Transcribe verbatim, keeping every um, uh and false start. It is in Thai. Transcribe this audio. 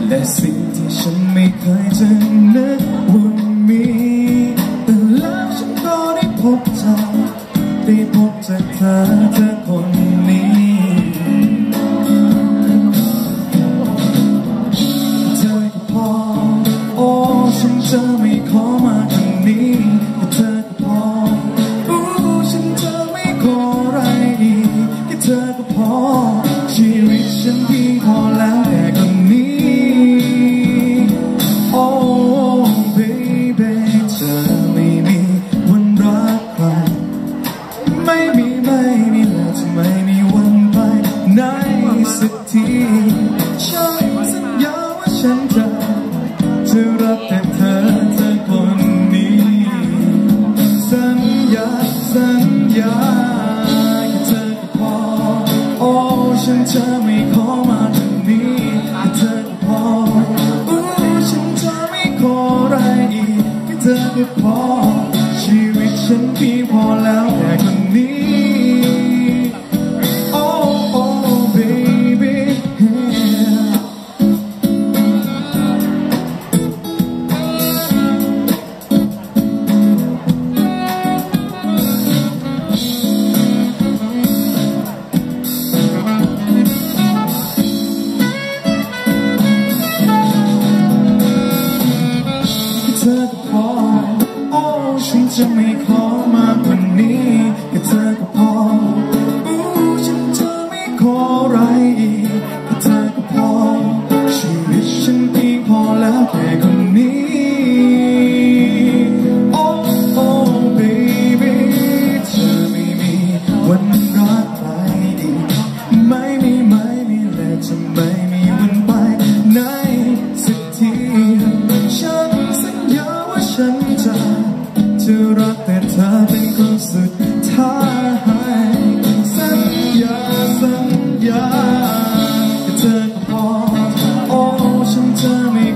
แต่สิ่งที่ฉันไม่เคยจะนึกว่ามีแต่แล้วฉันก็ได้พบเธอได้พบจากเธอเธอคนนี้เธอก็พอโอ้ฉันจะไม่ขอมาทางนี้แค่เธอก็พอโอ้ฉันจะไม่ขออะไรอีกแค่เธอก็พอชีวิตฉันเพียงพอแล้วแต่คนนี้โอ้ baby เธอไม่มีวันรักใครไม่มีไม่มีแล้วจะไม่มีวันไปไหนสักทีฉันสัญญาว่าฉันจะจะรักแต่เธอเธอคนนี้สัญญาสัญญาแค่เธอก็พอโอ้ฉันจะไม่ขอมาทางนี้แค่เธอก็พอโอ้ฉันจะไม่ขออะไรอีกแค่เธอก็พอชีวิตฉันเพียงพอแล้วแต่คนนี้โอ้โอ้ babyเธอก็พอโอ้ฉันจะไม่ขอมากกว่านี้แค่เธอก็พอโอ้ฉันจะไม่ขออะไรอีกแค่เธอก็พอชีวิตฉันเพียงพอแล้วแค่คนนี้โอ้โอ้ baby เธอไม่มีวันรักใครอีกไม่มีไม่มีและจะไม่มีวันไปไหนสักทีฉันสัญญาว่าฉันจะจะรักแต่เธอเป็นคนสุดท้ายสัญญาสัญญาแค่เธอก็พอโอ้ฉันจะไม่